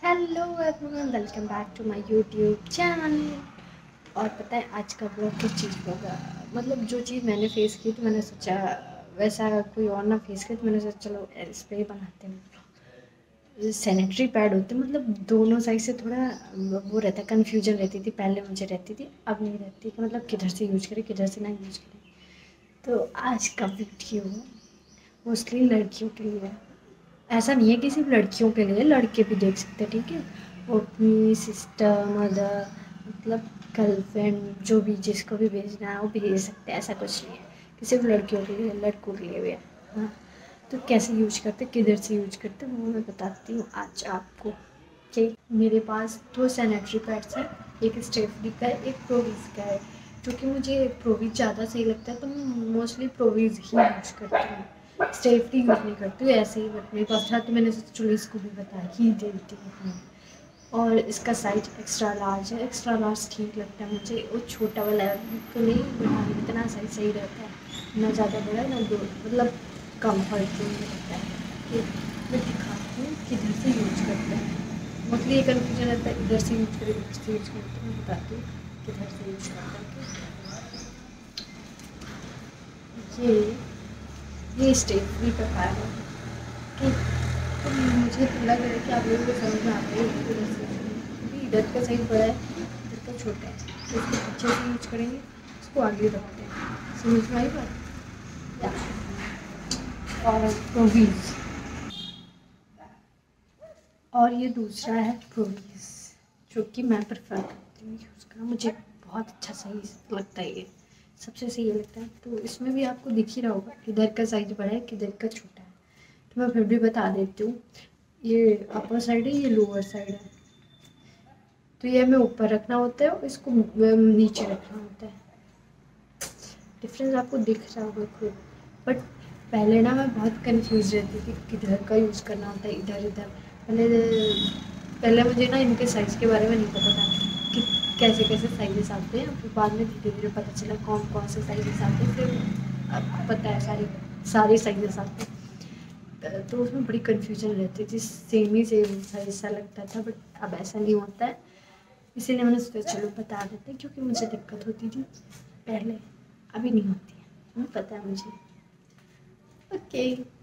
Hello everyone, welcome back to my YouTube channel. और पता है आज का ब्लॉग किस चीज़ पर होगा। मतलब जो चीज़ मैंने फेस की तो मैंने सोचा वैसा अगर कोई और ना फेस करे तो मैंने सोचा चलो इस पर ही बनाते हैं। सैनिटरी पैड होते मतलब दोनों साइड से थोड़ा वो रहता है, कन्फ्यूजन रहती थी। पहले मुझे रहती थी, अब नहीं रहती कि मतलब किधर से यूज करें किधर से ना यूज करें। तो आज का वीडियो मोस्टली लड़कियों के लिए है। ऐसा नहीं है कि सिर्फ लड़कियों के लिए, लड़के भी देख सकते हैं, ठीक है। वो अपनी सिस्टर, मदर, मतलब गर्लफ्रेंड, जो भी जिसको भी भेजना है वो भेज सकते हैं। ऐसा कुछ नहीं है कि सिर्फ लड़कियों के लिए, लड़कों के लिए भी है। हाँ, तो कैसे यूज करते, किधर से यूज करते वो मैं बताती हूँ आज आपको। कि मेरे पास दो सैनिटरी पैड्स हैं, एक स्टेफरी का है, एक प्रोवीज का है। क्योंकि मुझे प्रोवीज ज़्यादा सही लगता है तो मैं मोस्टली प्रोवीज ही यूज करती हूँ, स्टेफरी यूज़ नहीं करती हूँ। ऐसे ही बट मेरे पास था तो मैंने सोचा चलो इसको भी बता ही देती हूँ। और इसका साइज एक्स्ट्रा लार्ज है। एक्स्ट्रा लार्ज ठीक लगता है मुझे, वो छोटा वाला तो नहीं, बट इतना साइज सही रहता है, ना ज़्यादा बड़ा ना दो, मतलब कम्फर्ट जोन में रहता है। कि मैं दिखाती हूँ किधर से यूज करते हैं। मोस्टली ये कन्फ्यूजन रहता है इधर से यूज करें इधर से यूज करें, तो मैं बताती हूँ किधर से यूज करते हैं। ये स्टेफरी का पैड है कि तो मुझे तो लग रहा है कि आप लोगों को समझ में आता ही है इधर से, क्योंकि इधर का साइज बड़ा है इधर का छोटा है, तो इसको पीछे से यूज करेंगे, इसको आगे रखते हैं। समझ में आई बात। और प्रोवीज, और ये दूसरा है प्रोवीज, जो कि मैं प्रेफर करती हूँ यूज़ करना, मुझे बहुत अच्छा सही लगता है। ये सबसे सही लगता है। तो इसमें भी आपको दिख ही रहा होगा किधर का साइज बड़ा है किधर का छोटा है, तो मैं फिर भी बता देती हूँ। ये अपर साइड है, ये लोअर साइड है। तो ये हमें ऊपर रखना होता है और इसको नीचे रखना होता है। डिफरेंस आपको दिख रहा होगा खुद। बट पहले ना मैं बहुत कंफ्यूज रहती थी किधर का यूज़ करना होता है, इधर इधर। पहले मुझे ना इनके साइज़ के बारे में नहीं पता था कि कैसे कैसे साइजेस आते हैं। फिर बाद में धीरे धीरे पता चला कौन कौन से साइजेस आते हैं। फिर अब पता है सारे साइजेस आते हैं। तो उसमें बड़ी कन्फ्यूजन रहती थी, सेम ही सेम साइज सा लगता था, बट अब ऐसा नहीं होता है। इसीलिए मैंने सोचा चलो बता देते हैं, क्योंकि मुझे दिक्कत होती थी पहले, अभी नहीं होती है, पता है मुझे। ओके।